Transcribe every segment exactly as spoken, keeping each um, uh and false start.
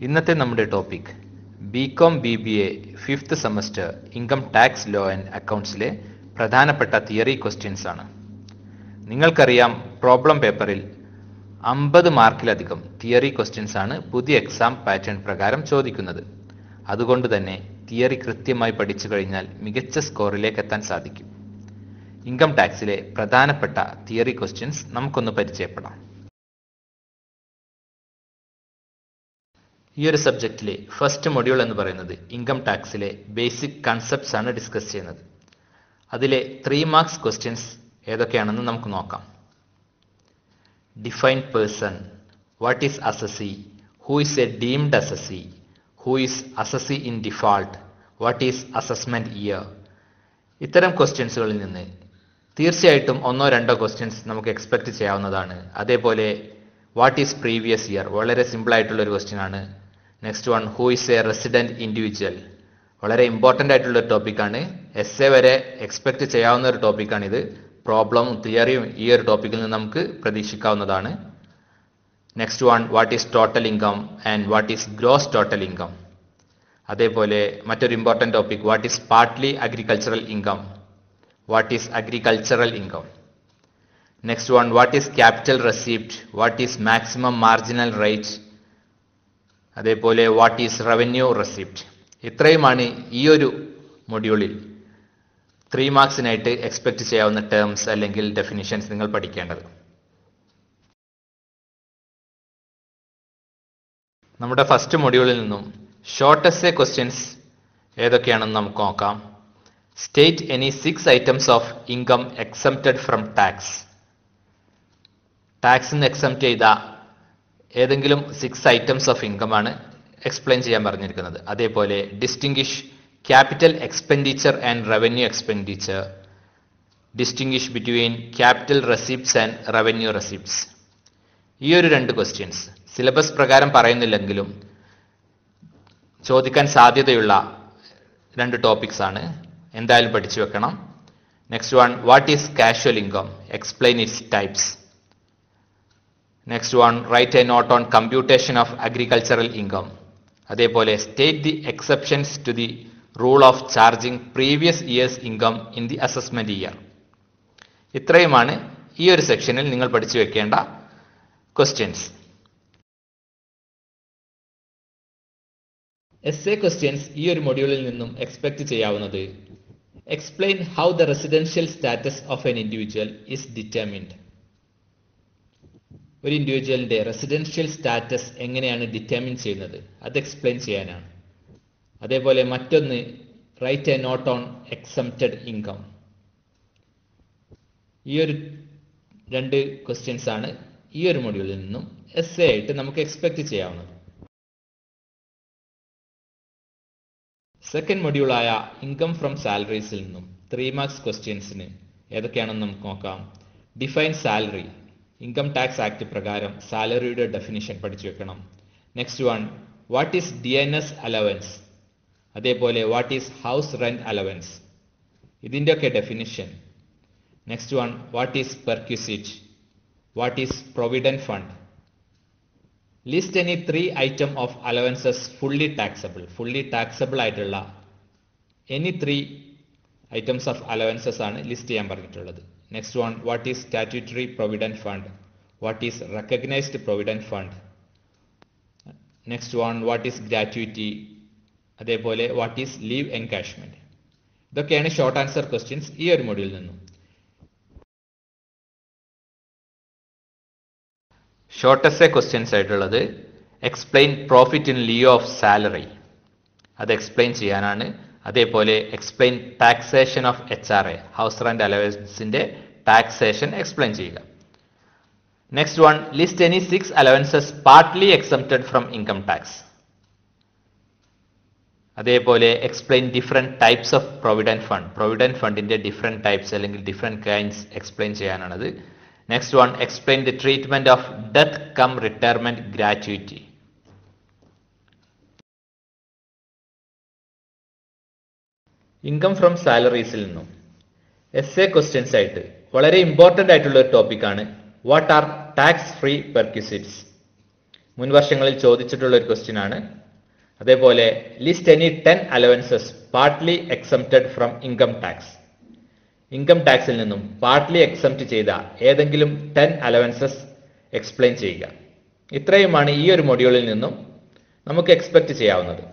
ഇന്നത്തെ നമ്മുടെ topic B com B B A fifth semester income tax law and അക്കൗണ്ട്സിലെ പ്രധാനപ്പെട്ട തിയറി ക്വസ്റ്റ്യൻസ് ആണ്. നിങ്ങൾക്കറിയാം, പ്രോബ്ലം പേപ്പറിൽ അമ്പത് മാർക്കിലധികം തിയറി ക്വസ്റ്റ്യൻസ് ആണ് പുതിയ എക്സാം പാറ്റേൺ പ്രകാരം ചോദിക്കുന്നത്. അതുകൊണ്ട് തന്നെ തിയറി കൃത്യമായി പഠിച്ചു കഴിഞ്ഞാൽ മികച്ച സ്കോറിലേക്ക് എത്താൻ സാധിക്കും. ഇൻകം ടാക്സിലെ പ്രധാനപ്പെട്ട തിയറി ക്വസ്റ്റ്യൻസ് നമുക്കൊന്ന് പരിചയപ്പെടാം. ഈ ഒരു സബ്ജക്റ്റിലെ ഫസ്റ്റ് മൊഡ്യൂൾ എന്ന് പറയുന്നത് ഇൻകം ടാക്സിലെ ബേസിക് കൺസെപ്റ്റ്സ് ആണ് ഡിസ്കസ് ചെയ്യുന്നത്. അതിലെ ത്രീ മാർക്സ് ക്വസ്റ്റ്യൻസ് ഏതൊക്കെയാണെന്ന് നമുക്ക് നോക്കാം. Define person, what is assessee, who is a deemed assessee, who is assessee in default, what is assessment year. ഇത്തരം ക്വസ്റ്റ്യൻസുകളിൽ നിന്ന് തീർച്ചയായിട്ടും ഒന്നോ രണ്ടോ ക്വസ്റ്റ്യൻസ് നമുക്ക് എക്സ്പെക്ട് ചെയ്യാവുന്നതാണ്. അതേപോലെ വാട്ട് ഈസ് പ്രീവിയസ് ഇയർ, വളരെ സിമ്പിൾ ആയിട്ടുള്ള ഒരു ക്വസ്റ്റ്യൻ ആണ്. Next one, who is a resident individual, വളരെ ഇമ്പോർട്ടൻ്റ് ആയിട്ടുള്ള ഒരു ടോപ്പിക്കാണ്. എസ് എ വരെ എക്സ്പെക്ട് ചെയ്യാവുന്ന ഒരു ടോപ്പിക്കാണിത്. പ്രോബ്ലവും തിയറിയും ഈ ഒരു ടോപ്പിക്കിൽ നിന്ന് നമുക്ക് പ്രതീക്ഷിക്കാവുന്നതാണ്. Next one, what is total income and what is gross total income. അതേപോലെ മറ്റൊരു important topic, what is partly agricultural income, what is agricultural income. Next one, what is capital receipt, what is maximum marginal rate, അതേപോലെ what is revenue receipt. ഇത്രയുമാണ് ഈ ഒരു മൊഡ്യൂളിൽ three മാർക്സിനായിട്ട് expect ചെയ്യാവുന്ന terms അല്ലെങ്കിൽ ഡെഫിനിഷൻസ് നിങ്ങൾ പഠിക്കേണ്ടത്. നമ്മുടെ ഫസ്റ്റ് മൊഡ്യൂളിൽ നിന്നും ഷോർട്ടസ്റ്റ് ക്വസ്റ്റ്യൻസ് ഏതൊക്കെയാണെന്ന് നമുക്ക് നോക്കാം. State any six items of income exempted from tax. ടാക്സിൽ നിന്ന് എക്സംപ്റ്റ് ചെയ്ത ഏതെങ്കിലും സിക്സ് ഐറ്റംസ് ഓഫ് ഇൻകം ആണ് എക്സ്പ്ലെയിൻ ചെയ്യാൻ പറഞ്ഞിരിക്കുന്നത്. അതേപോലെ distinguish capital expenditure and revenue expenditure, distinguish between capital receipts and revenue receipts. ഈ ഒരു രണ്ട് ക്വസ്റ്റ്യൻസ് സിലബസ് പ്രകാരം പറയുന്നില്ലെങ്കിലും ചോദിക്കാൻ സാധ്യതയുള്ള രണ്ട് ടോപ്പിക്സ് ആണ്. എന്തായാലും പഠിച്ചു വെക്കണം. Next one, what is casual income, explain its types. Next one, write a note on computation of agricultural income. അതേപോലെ state the exceptions to the rule of charging previous years income in the assessment year. ഇത്രയുമാണ് ഈ ഒരു സെക്ഷനിൽ നിങ്ങൾ പഠിച്ചു വെക്കേണ്ട questions. S A questions ഈ ഒരു മൊഡ്യൂളിൽ നിന്നും എക്സ്പെക്ട് ചെയ്യാവുന്നത്, explain how the residential status of an individual is determined. ഒരു ഇൻഡിവിജ്വലിന്റെ റെസിഡൻഷ്യൽ സ്റ്റാറ്റസ് എങ്ങനെയാണ് ഡിറ്റർമിൻ ചെയ്യുന്നത്, അത് എക്സ്പ്ലെയിൻ ചെയ്യാനാണ്. അതേപോലെ മറ്റൊന്ന്, write a note on exempted income. ഈ ഒരു രണ്ട് ക്വസ്റ്റ്യൻസ് ആണ് ഈ ഒരു മൊഡ്യൂളിൽ നിന്നും എസ് എ ആയിട്ട് നമുക്ക് എക്സ്പെക്ട് ചെയ്യാവുന്നത്. സെക്കൻഡ് മൊഡ്യൂളായ ഇൻകം ഫ്രം സാലറീസിൽ നിന്നും ത്രീ മാർക്സ് ക്വസ്റ്റ്യൻസിന് ഏതൊക്കെയാണെന്ന് നമുക്ക് നോക്കാം. Define salary, income tax act പ്രകാരം സാലറിയുടെ ഡെഫിനിഷൻ പഠിച്ചു വെക്കണം. Next one, what is D N S allowance, അതേപോലെ what is house rent allowance, ഇതിൻ്റെയൊക്കെ definition. Next one, what is perquisite, what is provident fund. List any three item of allowances fully taxable. Fully taxable ആയിട്ടുള്ള any three items of allowances ആണ് list ചെയ്യാൻ പറഞ്ഞിട്ടുള്ളത്. Next one, what is statutory provident fund, what is recognised provident fund. Next one, what is gratuity, അതേപോലെ what is leave encashment. ഇതൊക്കെയാണ് short answer questions ഈ ഒരു മൊഡ്യൂളിൽ നിന്നും. ഷോർട്ടസ്റ്റ് ക്വസ്റ്റ്യൻസ് ആയിട്ടുള്ളത്, explain profit in lieu of salary, അത് explain ചെയ്യാനാണ്. അതേപോലെ explain taxation of H R A, house rent അലവൻസിന്റെ ടാക്സേഷൻ എക്സ്പ്ലെയിൻ ചെയ്യുക. Next one, list any six allowances partly exempted from income tax. അതേപോലെ explain different types of provident fund, provident ഫണ്ടിന്റെ different types അല്ലെങ്കിൽ different kinds explain ചെയ്യാനാണത്. Next one, explain the treatment of death cum retirement gratuity. Income from സാലറീസിൽ നിന്നും essay questions ആയിട്ട് വളരെ important ആയിട്ടുള്ള ഒരു ടോപ്പിക്കാണ് what are tax free perquisites. മുൻവർഷങ്ങളിൽ ചോദിച്ചിട്ടുള്ള ഒരു ക്വസ്റ്റ്യൻ ആണ്. അതേപോലെ list any ten allowances partly exempted from income tax. Income ടാക്സിൽ നിന്നും പാർട്ട്ലി എക്സംപ്റ്റ് ചെയ്ത ഏതെങ്കിലും ടെൻ അലവൻസസ് എക്സ്പ്ലെയിൻ ചെയ്യുക. ഇത്രയുമാണ് ഈ ഒരു മൊഡ്യൂളിൽ നിന്നും നമുക്ക് എക്സ്പെക്ട് ചെയ്യാവുന്നത്.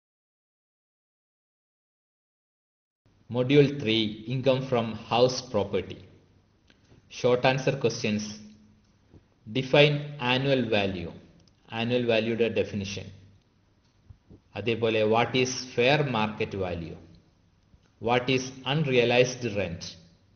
Module three, income from house property. Short answer questions. Define annual value. Annual വാല്യൂയുടെ ഡെഫിനിഷൻ. അതേപോലെ what is fair market value, what is unrealised rent.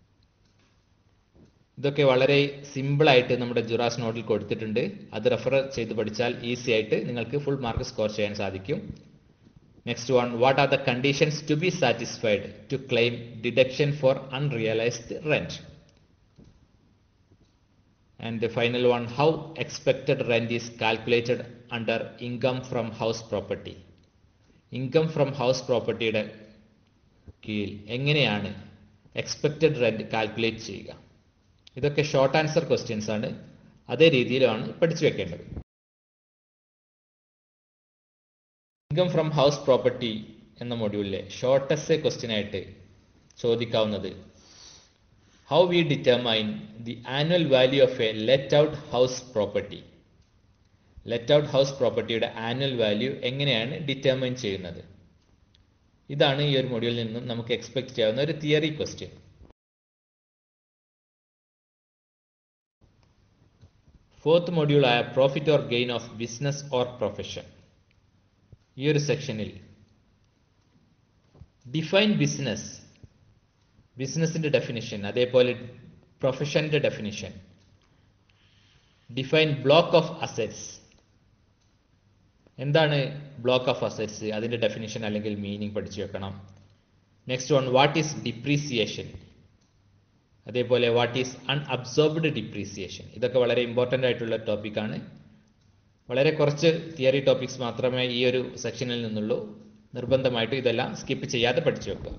ഇതൊക്കെ വളരെ സിമ്പിൾ ആയിട്ട് നമ്മുടെ ജുറാസ് നോട്ടിൽ കൊടുത്തിട്ടുണ്ട്. അത് റെഫർ ചെയ്ത് പഠിച്ചാൽ ഈസി ആയിട്ട് നിങ്ങൾക്ക് ഫുൾ മാർക്ക് സ്കോർ ചെയ്യാൻ സാധിക്കും. Next one, what are the conditions to be satisfied to claim deduction for unrealised rent. And the final one, how expected rent is calculated under income from house property. Income from house property യുടെ കീഴിൽ എങ്ങനെയാണ് expected rent calculate ചെയ്യുക. ഇതൊക്കെ short answer questions ആണ്. അതേ രീതിയിലാണ് പഠിച്ചു വെക്കേണ്ടത്. ഇൻകം ഫ്രം ഹൗസ് പ്രോപ്പർട്ടി എന്ന മൊഡ്യൂളിലെ ഷോർട്ട് എസ്സേ ക്വസ്റ്റ്യൻ ആയിട്ട് ചോദിക്കാവുന്നത്, how we determine the annual value of a let out house property. let out house property യുടെ ആനുവൽ വാല്യൂ എങ്ങനെയാണ് ഡിറ്റർമൈൻ ചെയ്യുന്നത്. ഇതാണ് ഈ ഒരു മൊഡ്യൂളിൽ നിന്നും നമുക്ക് എക്സ്പെക്ട് ചെയ്യാവുന്ന ഒരു തിയറി ക്വസ്റ്റ്യൻ. ഫോർത്ത് മൊഡ്യൂളായ profit or gain of business or profession. ഈ ഒരു സെക്ഷനിൽ ഡിഫൈൻ ബിസിനസ്, ബിസിനസിന്റെ ഡെഫിനിഷൻ, അതേപോലെ പ്രൊഫഷന്റെ definition. Define block of assets. എന്താണ് ബ്ലോക്ക് ഓഫ് അസറ്റ്സ്, അതിന്റെ ഡെഫിനിഷൻ അല്ലെങ്കിൽ മീനിങ് പഠിച്ചു വെക്കണം. Next one, what is depreciation. അതേപോലെ വാട്ട് ഈസ് അൺഅബ്സോർബ്ഡ് ഡിപ്രീസിയേഷൻ. ഇതൊക്കെ വളരെ ഇമ്പോർട്ടൻ്റ് ആയിട്ടുള്ള ടോപ്പിക്കാണ്. വളരെ കുറച്ച് തിയറി ടോപ്പിക്സ് മാത്രമേ ഈ ഒരു സെക്ഷനിൽ നിന്നുള്ളൂ. നിർബന്ധമായിട്ടും ഇതെല്ലാം സ്കിപ്പ് ചെയ്യാതെ പഠിച്ചു വെക്കുക.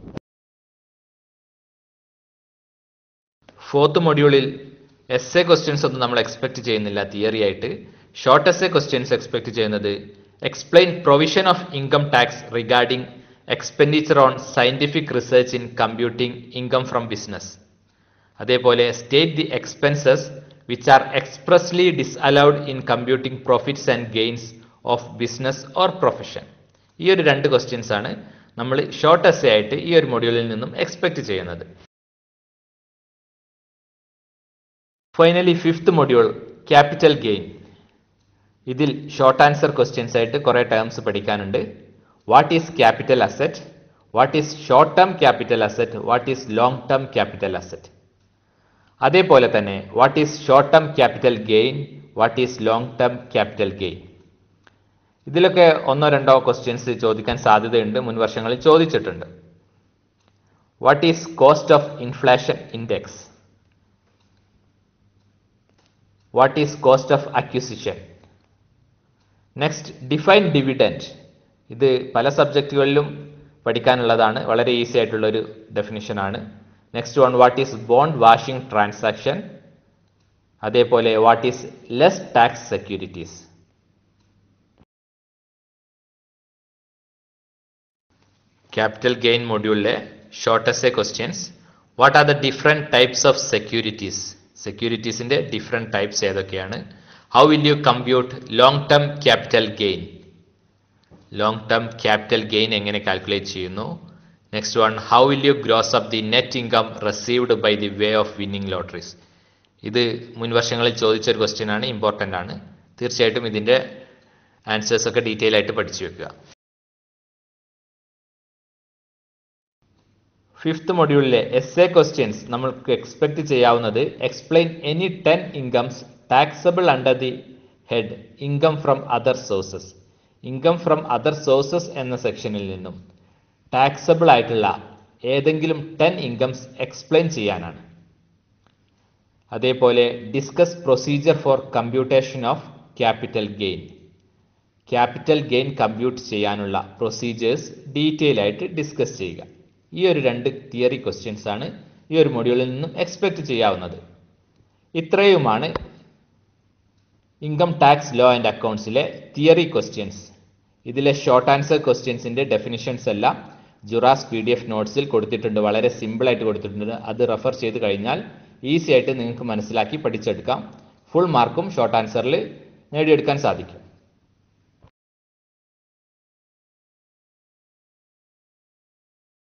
ഫോർത്ത് മൊഡ്യൂളിൽ എസ് എ ക്വസ്റ്റ്യൻസ് ഒന്നും നമ്മൾ എക്സ്പെക്ട് ചെയ്യുന്നില്ല തിയറി ആയിട്ട്. Short essay questions expect ചെയ്യുന്നത്, explain provision of income tax regarding expenditure on scientific research in computing income from business. അതേപോലെ state the expenses which are expressly disallowed in computing profits and gains of business or profession. ഈ ഒരു രണ്ട് questions ആണ് നമ്മൾ short S A ആയിട്ട് ഈ ഒരു മൊഡ്യൂളിൽ നിന്നും എക്സ്പെക്ട് ചെയ്യുന്നത്. Finally fifth module, capital gain. ഇതിൽ ഷോർട്ട് ആൻസർ ക്വസ്റ്റ്യൻസ് ആയിട്ട് കുറേ ടേംസ് പഠിക്കാനുണ്ട്. What is capital asset, what is short term capital asset, what is long term capital asset. അതേപോലെ തന്നെ what is short term capital gain, what is long term capital gain. ഇതിലൊക്കെ ഒന്നോ രണ്ടോ questions ചോദിക്കാൻ സാധ്യതയുണ്ട്, മുൻ വർഷങ്ങളിൽ ചോദിച്ചിട്ടുണ്ട്. What is cost of inflation index, what is cost of acquisition. next, define dividend. ഇത് പല സബ്ജക്റ്റുകളിലും പഠിക്കാനുള്ളതാണ്, വളരെ ഈസി ആയിട്ടുള്ള ഒരു ഡെഫിനിഷൻ ആണ്. Next one, what is bond washing transaction. അതേപോലെ what is less tax securities. Capital gain മൊഡ്യൂളിലെ short essay questions. What are the different types of securities. സെക്യൂരിറ്റീസിന്റെ different types ഏതൊക്കെയാണ്. How will you compute long term capital gain. Long term capital gain എങ്ങനെ calculate ചെയ്യുന്നു. Next one, how will you gross up the net income received by the way of winning lotteries. ഇത് മുൻ വർഷങ്ങളിൽ ചോദിച്ചൊരു question ആണ്, important ആണ്. തീർച്ചയായിട്ടും ഇതിന്റെ ആൻസേഴ്സ് ഒക്കെ ഡീറ്റെയിൽ ആയിട്ട് പഠിച്ചു വെക്കുക. ഫിഫ്ത്ത് മൊഡ്യൂളിലെ എസ് എ ക്വസ്റ്റ്യൻസ് നമ്മൾക്ക് എക്സ്പെക്ട് ചെയ്യാവുന്നത്, explain any ten incomes taxable under the head income from other sources. Income from other sources എന്ന സെക്ഷനിൽ നിന്നും ടാക്സബിൾ ആയിട്ടുള്ള ഏതെങ്കിലും ടെൻ ഇൻകംസ് എക്സ്പ്ലെയിൻ ചെയ്യാനാണ്. അതേപോലെ discuss procedure for computation of capital gain. Capital gain compute ചെയ്യാനുള്ള procedures detail ആയിട്ട് discuss ചെയ്യുക. ഈ ഒരു രണ്ട് തിയറി ക്വസ്റ്റ്യൻസ് ആണ് ഈ ഒരു മൊഡ്യൂളിൽ നിന്നും എക്സ്പെക്ട് ചെയ്യാവുന്നത്. ഇത്രയുമാണ് ഇൻകം ടാക്സ് ലോ ആൻഡ് അക്കൗണ്ട്സിലെ തിയറി ക്വസ്റ്റ്യൻസ്. ഇതിലെ ഷോർട്ട് ആൻസർ ക്വസ്റ്റ്യൻസിന്റെ ഡെഫിനിഷൻസ് എല്ലാം ജുറാസ് പി ഡി എഫ് നോട്ട്സിൽ കൊടുത്തിട്ടുണ്ട്. വളരെ സിമ്പിൾ ആയിട്ട് കൊടുത്തിട്ടുണ്ട്. അത് റെഫർ ചെയ്ത് കഴിഞ്ഞാൽ ഈസി ആയിട്ട് നിങ്ങൾക്ക് മനസ്സിലാക്കി പഠിച്ചെടുക്കാം. ഫുൾ മാർക്കും ഷോർട്ട് ആൻസറിൽ നേടിയെടുക്കാൻ സാധിക്കും.